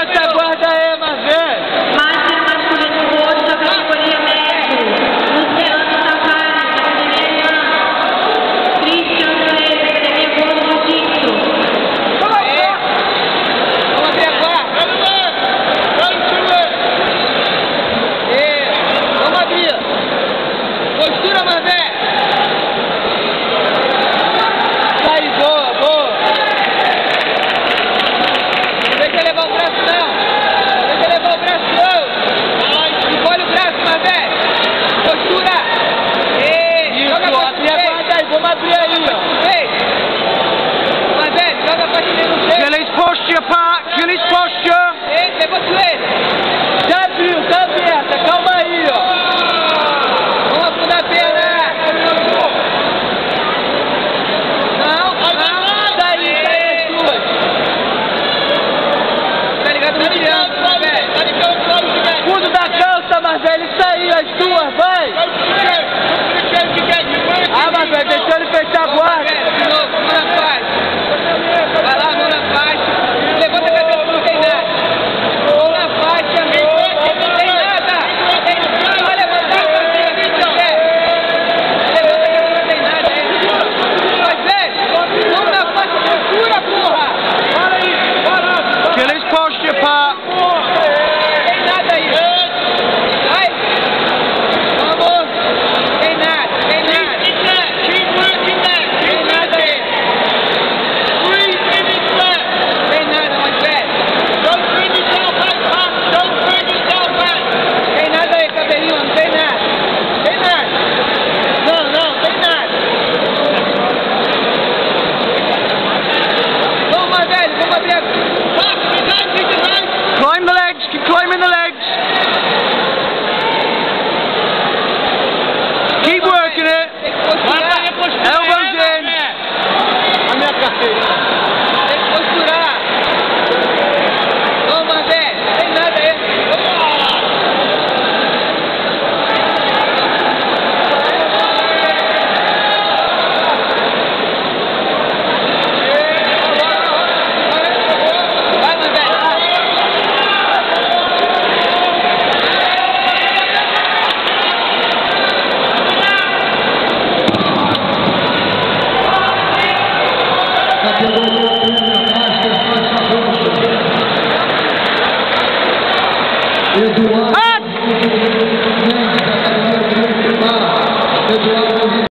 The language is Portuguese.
essa guarda aí, Marvel. Máster masculino roxo da categoria médio. Luciano Tavares, da academia Ian. Christian Freire, da academia Boa Jiu-Jitsu. Vamos ver agora. Vamos abrir. Postura, Marvel. Aí, boa, boa. Não deixa levar o braço, não. Não deixa levar o braço, não. Encolhe o braço, Marvel. Postura. Isso, abre a guarda aí. Vamos abrir aí, ó. Marvel, joga a pastilha no peito. Gilly's posture, Pat. Gilly's posture. Levanta o joelho. Já abriu, tá aberta. Calma aí, ó. Vamos afundar a perna. Não, daí as duas. Tá ligado no triângulo, Marvel. Fundo da calça, Marvel. Isso aí, as duas, vai. Ah, Marvel, deixa ele fechar a guarda. De novo, mão na faixa. Vai lá, mão na faixa. Levanta a cabeça, não tem nada. Mão na faixa. Não tem nada. Vai levantar a cabeça, Marvel. Levanta a cabeça, não tem nada. Marvel, mão na faixa, procura, porra. Gilly's posture, Pat. Não tem nada aí. Vai. Vamos. Tem nada, tem nada. Tem nada aí. Tem nada, mais velho. Tem nada aí, cabelinho, não tem nada. Tem nada. Não, tem nada. Vamos, mais velho, vamos abrir aqui. Climb the legs. Keep climbing the legs. Keep working it. Tem que posturar. Elbows in. A minha carteira. Tem que posturar. Vamos, mais velho. Tem nada aí. Vai, mais velho. Eduardo.